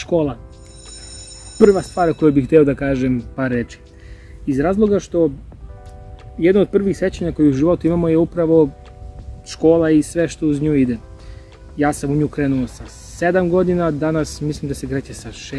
Škola. Prva stvar koju bih hteo da kažem par reči. Iz razloga što jedno od prvih sećanja koje u životu imamo je upravo škola i sve što uz nju ide. Ja sam u nju krenuo sa 7 godina, danas mislim da se kreće sa 6.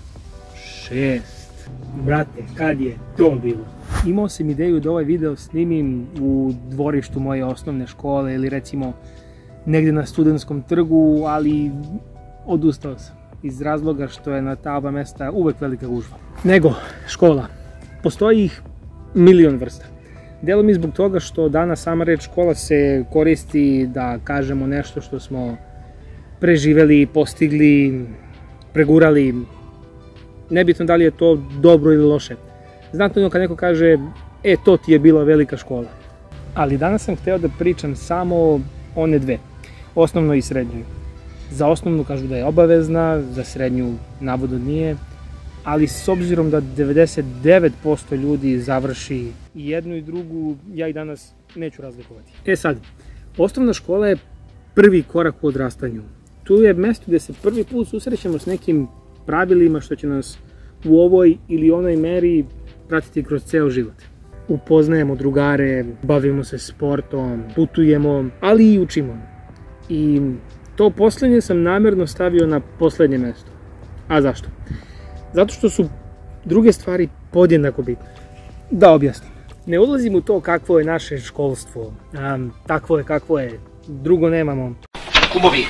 6. Brate, kad je to bilo? Imao sam ideju da ovaj video snimim u dvorištu moje osnovne škole ili recimo negde na Studentskom trgu, ali odustao sam iz razloga što je na ta oba mesta uvek velika gužva. Nego, škola. Postoji ih milion vrsta. Delom i zbog toga što danas sama reč škola se koristi da kažemo nešto što smo preživeli, postigli, pregurali. Nebitno da li je to dobro ili loše. Znate ono kad neko kaže, to ti je bila velika škola. Ali danas sam hteo da pričam samo one dve, osnovno i srednju. Za osnovnu kažu da je obavezna, za srednju navodno nije, ali s obzirom da 99% ljudi završi i jednu i drugu, ja i danas neću razlikovati. Sad, osnovna škola je prvi korak u odrastanju. Tu je mesto gde se prvi put susrećemo s nekim pravilima što će nas u ovoj ili onoj meri pratiti kroz ceo život. Upoznajemo drugare, bavimo se sportom, putujemo, ali i učimo. I to poslednje sam namerno stavio na poslednje mesto. A zašto? Zato što su druge stvari podjednako bitne. Da objasnim. Ne ulazim u to kakvo je naše školstvo. Takvo je kakvo je. Drugo nemamo. Kumovi,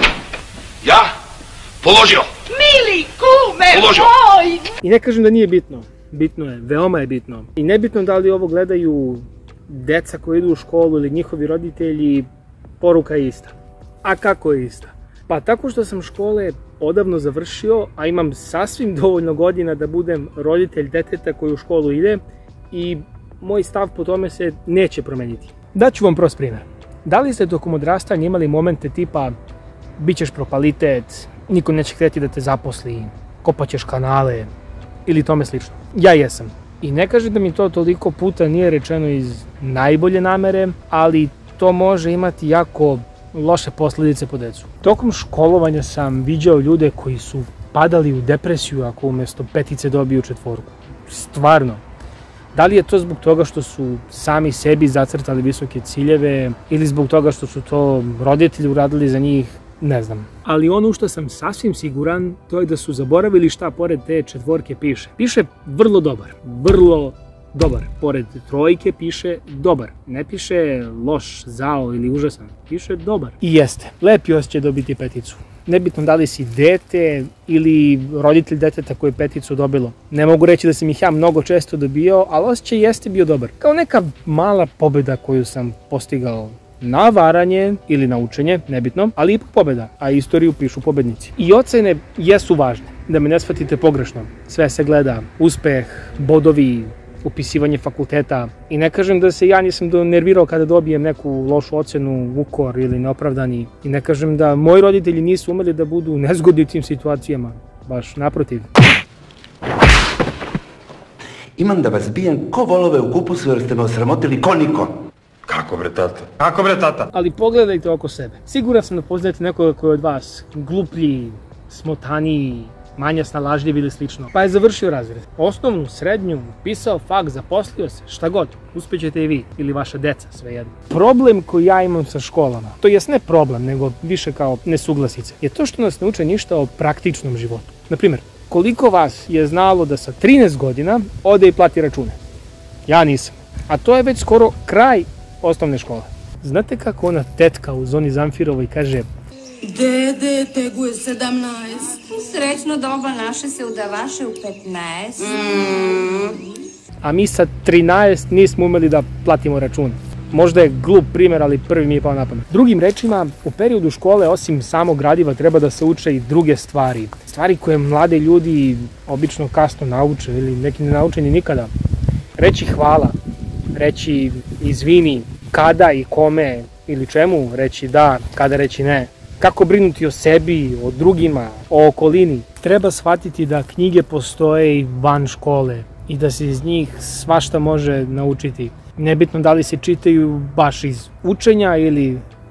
ja položio. Mili kume moj! I ne kažem da nije bitno. Bitno je, veoma je bitno. I nebitno da li ovo gledaju deca koji idu u školu ili njihovi roditelji, poruka je ista. A kako je ista? Pa tako što sam škole odavno završio, a imam sasvim dovoljno godina da budem roditelj deteta koji u školu ide i moj stav po tome se neće promeniti. Daću vam prost primer. Da li ste tokom odrastanja imali momente tipa bićeš propalitet, niko neće hteti da te zaposli, kopaćeš kanale ili tome slično? Ja jesam. I ne kažem da mi to toliko puta nije rečeno iz najbolje namere, ali to može imati jako loše posledice po decu. Tokom školovanja sam viđao ljude koji su padali u depresiju ako umesto 5 dobiju 4. Stvarno. Da li je to zbog toga što su sami sebi zacrtali visoke ciljeve ili zbog toga što su to roditelji uradili za njih, ne znam. Ali ono što sam sasvim siguran, to je da su zaboravili šta pored te 4 piše. Piše vrlo dobar, vrlo dobar. Pored 3 piše dobar. Ne piše loš, zao ili užasan. Piše dobar. I jeste. Lepi osjećaj dobiti 5. Nebitno da li si dete ili roditelj deteta koji je 5 dobilo. Ne mogu reći da sam ih ja mnogo često dobio, ali osjećaj jeste bio dobar. Kao neka mala pobeda koju sam postigao na varanje ili na učenje, nebitno, ali ipak pobeda, a istoriju pišu pobednici. I ocene jesu važne, da me ne shvatite pogrešno. Sve se gleda, uspeh, bodovi, upisivanje fakulteta. I ne kažem da se ja nisam nervirao kada dobijem neku lošu ocenu, ukor ili neopravdani. I ne kažem da moji roditelji nisu umeli da budu nezgodni u tim situacijama. Baš naprotiv. Imam da vas bijem ko volove u kupusu jer ste me osramotili ko niko. Kako bre tata? Kako bre tata? Ali pogledajte oko sebe. Siguran sam da poznajete nekoga koji je od vas gluplji, smotaniji, manje snalažljiv ili slično. Pa je završio razred. Osnovnu, srednju, pisao faks, zaposlio se, šta god. Uspećete i vi ili vaša deca, svejedno. Problem koji ja imam sa školama, to jest ne problem, nego više kao nesuglasice, je to što nas ne uče ništa o praktičnom životu. Naprimjer, koliko vas je znalo da sa 13 godina ode i plati račune? Ja nisam. A to je već skoro kraj osnovne škole. Znate kako ona tetka u zoni Zamfirovoj kaže: Dede, teguje 17. Srećno doba naše se udavaše u 15. A mi sa 13 nismo umeli da platimo račun. Možda je glup primer, ali prvi mi je pao na pamet. Drugim rečima, u periodu škole, osim samog gradiva, treba da se uče i druge stvari. Stvari koje mlade ljudi obično kasno nauče ili neki ne nauče ni nikada. Reći hvala, reći izvini, kada i kome ili čemu reći da, kada reći ne. Kako brinuti o sebi, o drugima, o okolini. Treba shvatiti da knjige postoje i van škole i da se iz njih svašta može naučiti. Nebitno da li se čitaju baš iz učenja ili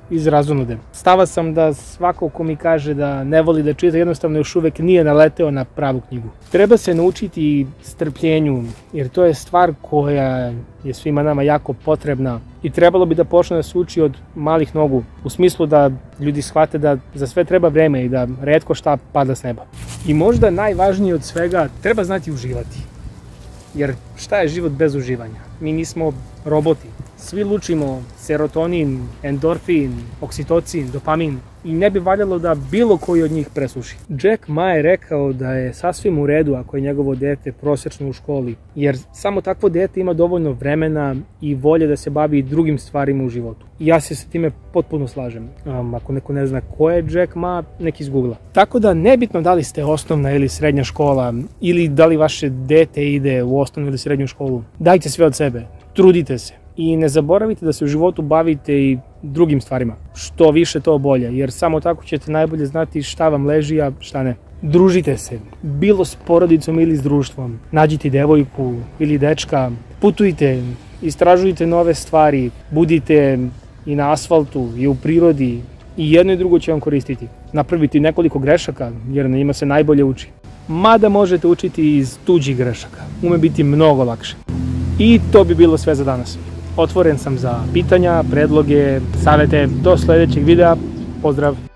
iz razonude. Stava sam da svako ko mi kaže da ne voli da čita, jednostavno još uvek nije naleteo na pravu knjigu. Treba se naučiti strpljenju, jer to je stvar koja je svima nama jako potrebna i trebalo bi da počne da se uči od malih nogu, u smislu da ljudi shvate da za sve treba vreme i da retko šta pada s neba. I možda najvažnije od svega, treba znati uživati. Jer šta je život bez uživanja? Mi nismo roboti. Svi lučimo serotonin, endorfin, oksitocin, dopamin i ne bi valjalo da bilo koji od njih presuši. Jack Ma je rekao da je sasvim u redu ako je njegovo dete prosječno u školi, jer samo takvo dete ima dovoljno vremena i volje da se bavi drugim stvarima u životu. I ja se sa time potpuno slažem. Ako neko ne zna ko je Jack Ma, nek izgoogla. Tako da nebitno da li ste osnovna ili srednja škola ili da li vaše dete ide u osnovnu ili srednju školu, dajte sve od sebe, trudite se. I ne zaboravite da se u životu bavite i drugim stvarima. Što više, to bolje, jer samo tako ćete najbolje znati šta vam leži, a šta ne. Družite se, bilo s porodicom ili s društvom. Nađite devojku ili dečka, putujte, istražujte nove stvari, budite i na asfaltu i u prirodi i jedno i drugo će vam koristiti. Napravite nekoliko grešaka, jer na njima se najbolje uči. Mada možete učiti iz tuđih grešaka, ume biti mnogo lakše. I to bi bilo sve za danas. Otvoren sam za pitanja, predloge, savete. Do sljedećeg videa. Pozdrav!